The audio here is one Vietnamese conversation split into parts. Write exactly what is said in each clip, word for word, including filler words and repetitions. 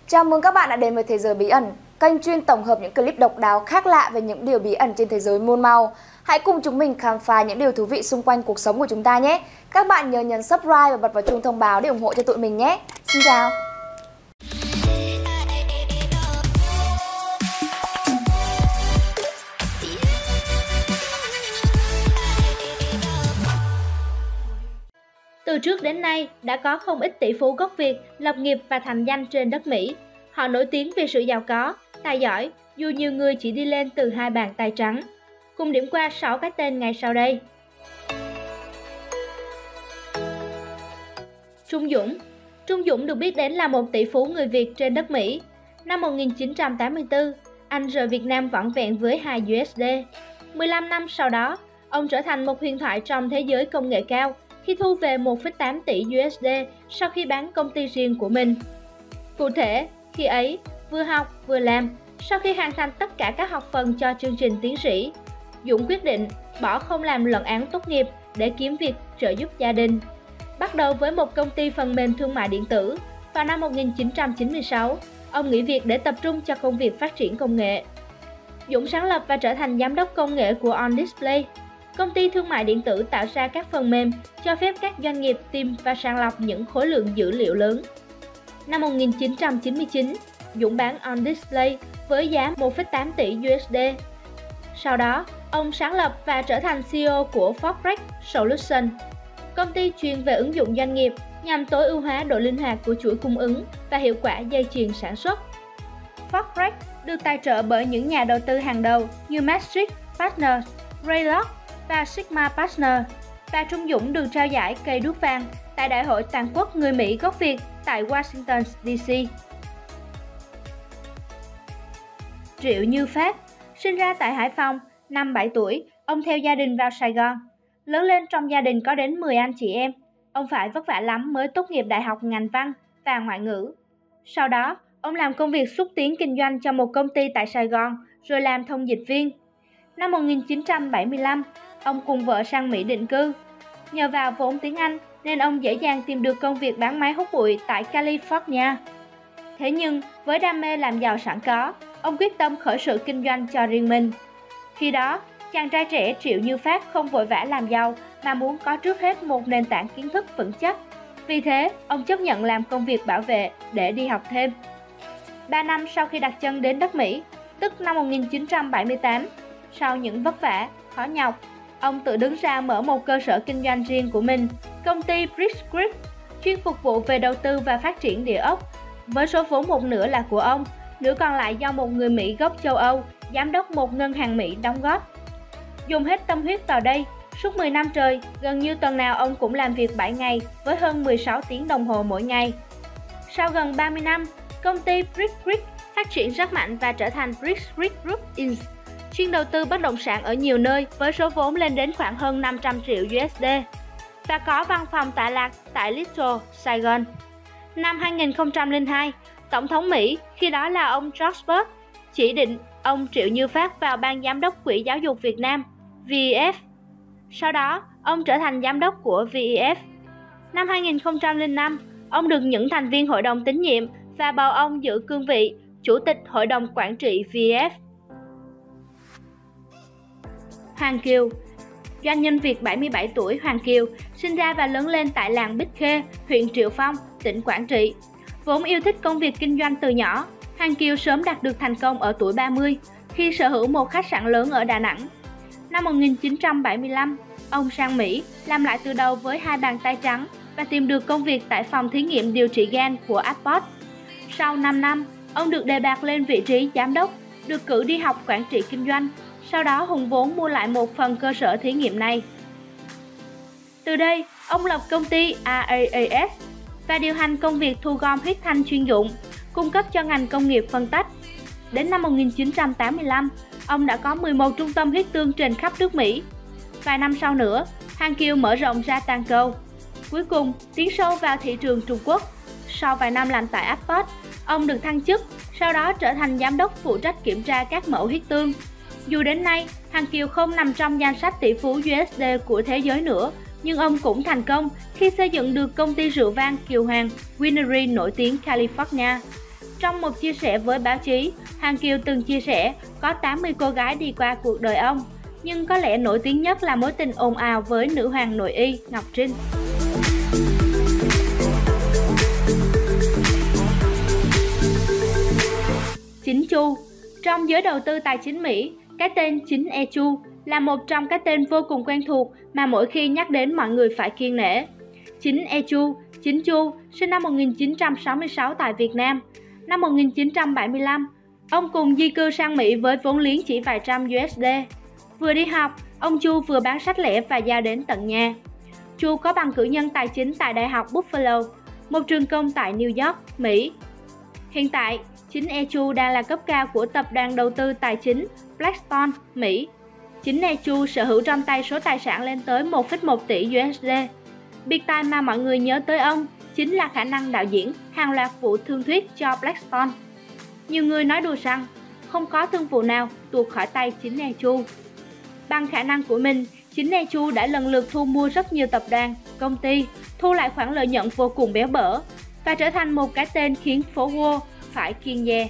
Chào mừng các bạn đã đến với Thế giới bí ẩn, kênh chuyên tổng hợp những clip độc đáo khác lạ về những điều bí ẩn trên thế giới muôn màu. Hãy cùng chúng mình khám phá những điều thú vị xung quanh cuộc sống của chúng ta nhé. Các bạn nhớ nhấn subscribe và bật vào chuông thông báo để ủng hộ cho tụi mình nhé. Xin chào! Từ trước đến nay, đã có không ít tỷ phú gốc Việt lập nghiệp và thành danh trên đất Mỹ. Họ nổi tiếng vì sự giàu có, tài giỏi, dù nhiều người chỉ đi lên từ hai bàn tay trắng. Cùng điểm qua sáu cái tên ngay sau đây. Trung Dũng. Trung Dũng được biết đến là một tỷ phú người Việt trên đất Mỹ. Năm một nghìn chín trăm tám mươi tư, anh rời Việt Nam vỏn vẹn với hai đô la. mười lăm năm sau đó, ông trở thành một huyền thoại trong thế giới công nghệ cao khi thu về một phẩy tám tỷ đô la sau khi bán công ty riêng của mình. Cụ thể, khi ấy, vừa học vừa làm, sau khi hoàn thành tất cả các học phần cho chương trình tiến sĩ, Dũng quyết định bỏ không làm luận án tốt nghiệp để kiếm việc trợ giúp gia đình. Bắt đầu với một công ty phần mềm thương mại điện tử, vào năm một nghìn chín trăm chín mươi sáu, ông nghỉ việc để tập trung cho công việc phát triển công nghệ. Dũng sáng lập và trở thành giám đốc công nghệ của On Display, công ty thương mại điện tử tạo ra các phần mềm cho phép các doanh nghiệp tìm và sàng lọc những khối lượng dữ liệu lớn. Năm một nghìn chín trăm chín mươi chín, Dũng bán On Display với giá một phẩy tám tỷ đô la. Sau đó, ông sáng lập và trở thành xê e ô của Forex Solutions, công ty chuyên về ứng dụng doanh nghiệp nhằm tối ưu hóa độ linh hoạt của chuỗi cung ứng và hiệu quả dây chuyền sản xuất. Forex được tài trợ bởi những nhà đầu tư hàng đầu như Maastricht Partners, Greylock và Sigma Partners, và Trung Dũng được trao giải cây đuốc vàng tại Đại hội Toàn quốc người Mỹ gốc Việt tại Washington, đê xê. Triệu Như Phát. Sinh ra tại Hải Phòng, năm bảy tuổi, ông theo gia đình vào Sài Gòn. Lớn lên trong gia đình có đến mười anh chị em, ông phải vất vả lắm mới tốt nghiệp đại học ngành văn và ngoại ngữ. Sau đó, ông làm công việc xúc tiến kinh doanh cho một công ty tại Sài Gòn, rồi làm thông dịch viên. Năm một nghìn chín trăm bảy mươi lăm, ông cùng vợ sang Mỹ định cư. Nhờ vào vốn tiếng Anh nên ông dễ dàng tìm được công việc bán máy hút bụi tại California. Thế nhưng, với đam mê làm giàu sẵn có, ông quyết tâm khởi sự kinh doanh cho riêng mình. Khi đó, chàng trai trẻ Triệu Như Phát không vội vã làm giàu mà muốn có trước hết một nền tảng kiến thức vững chắc. Vì thế, ông chấp nhận làm công việc bảo vệ để đi học thêm. Ba năm sau khi đặt chân đến đất Mỹ, tức năm một nghìn chín trăm bảy mươi tám, sau những vất vả, khó nhọc, ông tự đứng ra mở một cơ sở kinh doanh riêng của mình, công ty Bridge Group, chuyên phục vụ về đầu tư và phát triển địa ốc. Với số vốn một nửa là của ông, nửa còn lại do một người Mỹ gốc châu Âu, giám đốc một ngân hàng Mỹ đóng góp. Dùng hết tâm huyết vào đây, suốt mười năm trời, gần như tuần nào ông cũng làm việc bảy ngày với hơn mười sáu tiếng đồng hồ mỗi ngày. Sau gần ba mươi năm, công ty Bridge Group phát triển rất mạnh và trở thành Bridge Group Incorporated, chuyên đầu tư bất động sản ở nhiều nơi với số vốn lên đến khoảng hơn năm trăm triệu đô la và có văn phòng tọa lạc tại Little, Sài Gòn. Năm hai nghìn không trăm lẻ hai, Tổng thống Mỹ, khi đó là ông George Bush, chỉ định ông Triệu Như Phát vào ban giám đốc Quỹ Giáo dục Việt Nam, vê e ép. Sau đó, ông trở thành giám đốc của vê e ép. Năm hai nghìn không trăm lẻ năm, ông được những thành viên hội đồng tín nhiệm và bầu ông giữ cương vị Chủ tịch Hội đồng Quản trị vê e ép. Hoàng Kiều. Doanh nhân Việt bảy mươi bảy tuổi Hoàng Kiều sinh ra và lớn lên tại làng Bích Khê, huyện Triệu Phong, tỉnh Quảng Trị. Vốn yêu thích công việc kinh doanh từ nhỏ, Hoàng Kiều sớm đạt được thành công ở tuổi ba mươi khi sở hữu một khách sạn lớn ở Đà Nẵng. Năm một nghìn chín trăm bảy mươi lăm, ông sang Mỹ làm lại từ đầu với hai bàn tay trắng và tìm được công việc tại phòng thí nghiệm điều trị gan của Abbott. Sau năm năm, ông được đề bạt lên vị trí giám đốc, được cử đi học quản trị kinh doanh. Sau đó hùng vốn mua lại một phần cơ sở thí nghiệm này. Từ đây, ông lập công ty rờ a ét và điều hành công việc thu gom huyết thanh chuyên dụng, cung cấp cho ngành công nghiệp phân tách. Đến năm một nghìn chín trăm tám mươi lăm, ông đã có mười một trung tâm huyết tương trên khắp nước Mỹ. Vài năm sau nữa, Hoàng Kiều mở rộng ra toàn cầu. Cuối cùng, tiến sâu vào thị trường Trung Quốc. Sau vài năm làm tại Abbott, ông được thăng chức, sau đó trở thành giám đốc phụ trách kiểm tra các mẫu huyết tương. Dù đến nay, Hoàng Kiều không nằm trong danh sách tỷ phú đô la của thế giới nữa, nhưng ông cũng thành công khi xây dựng được công ty rượu vang Kiều Hoàng Winery nổi tiếng California. Trong một chia sẻ với báo chí, Hoàng Kiều từng chia sẻ có tám mươi cô gái đi qua cuộc đời ông, nhưng có lẽ nổi tiếng nhất là mối tình ồn ào với nữ hoàng nội y Ngọc Trinh. Chính Chu. Trong giới đầu tư tài chính Mỹ, cái tên Chính E Chu là một trong các tên vô cùng quen thuộc mà mỗi khi nhắc đến mọi người phải kiêng nể. Chính E Chu, Chính Chu, sinh năm một nghìn chín trăm sáu mươi sáu tại Việt Nam. Năm một nghìn chín trăm bảy mươi lăm, ông cùng di cư sang Mỹ với vốn liếng chỉ vài trăm đô la. Vừa đi học, ông Chu vừa bán sách lẻ và giao đến tận nhà. Chu có bằng cử nhân tài chính tại Đại học Buffalo, một trường công tại New York, Mỹ. Hiện tại, Chính E Chu đang là cấp cao của tập đoàn đầu tư tài chính Blackstone, Mỹ. Chính E Chu sở hữu trong tay số tài sản lên tới một phẩy một tỷ đô la. Biệt tài mà mọi người nhớ tới ông chính là khả năng đạo diễn hàng loạt vụ thương thuyết cho Blackstone. Nhiều người nói đùa rằng không có thương vụ nào tuột khỏi tay Chính E Chu. Bằng khả năng của mình, Chính E Chu đã lần lượt thu mua rất nhiều tập đoàn, công ty, thu lại khoản lợi nhuận vô cùng béo bở và trở thành một cái tên khiến phố Wall phải kiêng dè.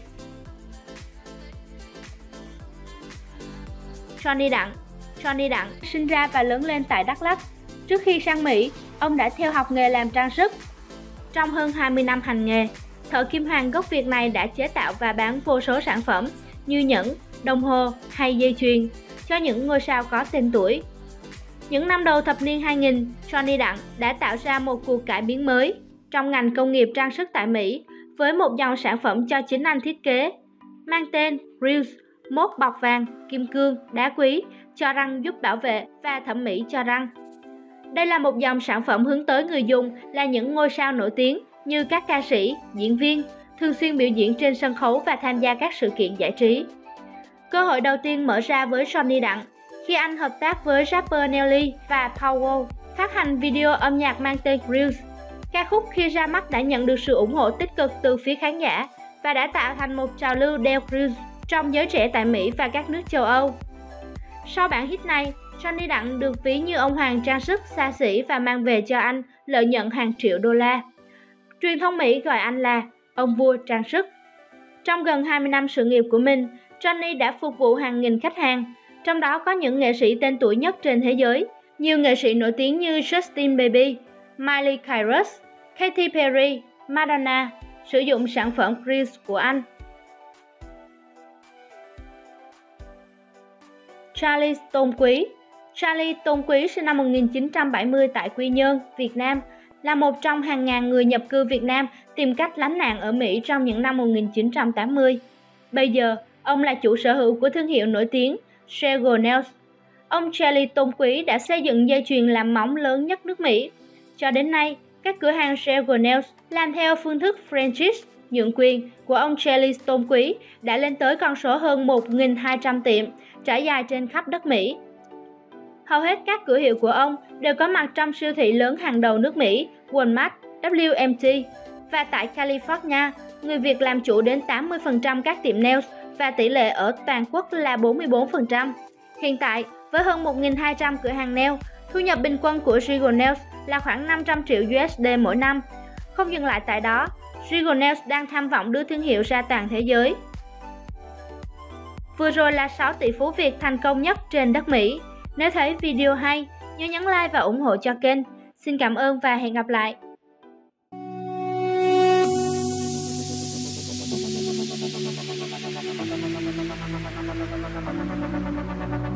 Johnny Đặng. Johnny Đặng sinh ra và lớn lên tại Đắk Lắk. Trước khi sang Mỹ, ông đã theo học nghề làm trang sức. Trong hơn hai mươi năm hành nghề, thợ kim hoàn gốc Việt này đã chế tạo và bán vô số sản phẩm như nhẫn, đồng hồ hay dây chuyền cho những ngôi sao có tên tuổi. Những năm đầu thập niên hai nghìn, Johnny Đặng đã tạo ra một cuộc cải biến mới trong ngành công nghiệp trang sức tại Mỹ với một dòng sản phẩm cho chính anh thiết kế, mang tên Reels, mốt bọc vàng, kim cương, đá quý, cho răng giúp bảo vệ và thẩm mỹ cho răng. Đây là một dòng sản phẩm hướng tới người dùng là những ngôi sao nổi tiếng như các ca sĩ, diễn viên, thường xuyên biểu diễn trên sân khấu và tham gia các sự kiện giải trí. Cơ hội đầu tiên mở ra với Johnny Đặng khi anh hợp tác với rapper Nelly và Paul Wall phát hành video âm nhạc mang tên Reels. Ca khúc khi ra mắt đã nhận được sự ủng hộ tích cực từ phía khán giả và đã tạo thành một trào lưu đeo Reels trong giới trẻ tại Mỹ và các nước châu Âu. Sau bản hit này, Johnny Đặng được ví như ông hoàng trang sức xa xỉ và mang về cho anh lợi nhuận hàng triệu đô la. Truyền thông Mỹ gọi anh là ông vua trang sức. Trong gần hai mươi năm sự nghiệp của mình, Johnny đã phục vụ hàng nghìn khách hàng, trong đó có những nghệ sĩ tên tuổi nhất trên thế giới. Nhiều nghệ sĩ nổi tiếng như Justin Bieber, Miley Cyrus, Katy Perry, Madonna sử dụng sản phẩm Reels của anh. Charlie Tôn Quý. Charlie Tôn Quý sinh năm một nghìn chín trăm bảy mươi tại Quy Nhơn, Việt Nam, là một trong hàng ngàn người nhập cư Việt Nam tìm cách lánh nạn ở Mỹ trong những năm một nghìn chín trăm tám mươi. Bây giờ, ông là chủ sở hữu của thương hiệu nổi tiếng Shergo Nails. Ông Charlie Tôn Quý đã xây dựng dây chuyền làm móng lớn nhất nước Mỹ. Cho đến nay, các cửa hàng Shergo Nails làm theo phương thức franchise nhượng quyền của ông Charlie Tôn Quý đã lên tới con số hơn một nghìn hai trăm tiệm, trải dài trên khắp đất Mỹ. Hầu hết các cửa hiệu của ông đều có mặt trong siêu thị lớn hàng đầu nước Mỹ, Walmart, W M T. Và tại California, người Việt làm chủ đến tám mươi phần trăm các tiệm nails và tỷ lệ ở toàn quốc là bốn mươi tư phần trăm. Hiện tại, với hơn một nghìn hai trăm cửa hàng nail, thu nhập bình quân của Regal Nails là khoảng năm trăm triệu đô la mỗi năm. Không dừng lại tại đó, Regal Nails đang tham vọng đưa thương hiệu ra toàn thế giới. Vừa rồi là sáu tỷ phú Việt thành công nhất trên đất Mỹ. Nếu thấy video hay, nhớ nhấn like và ủng hộ cho kênh. Xin cảm ơn và hẹn gặp lại! Thank you.